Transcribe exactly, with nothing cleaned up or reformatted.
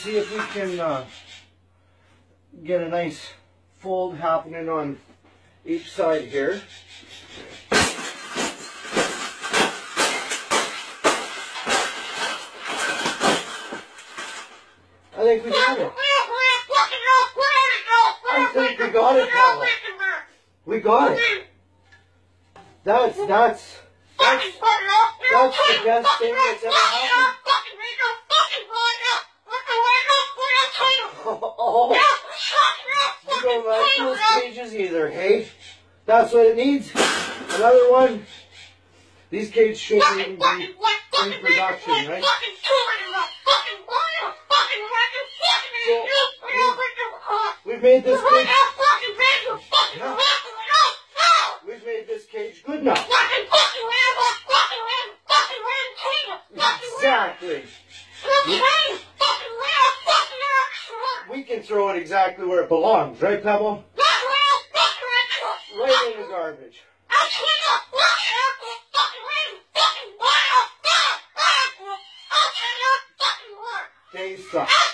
see if we can uh, get a nice fold happening on each side here. I think we got it. I think we got it, Paula. We got it. That's, that's, that's, that's the best thing that's ever happened. Oh, you don't like those cages either, hey? That's what it needs. Another one. These cages shouldn't even be in production, right? So, we've made this cage. Yeah. We've made this cage good enough. Exactly. We can throw it exactly where it belongs, right, Pebble? Right in the garbage. They suck.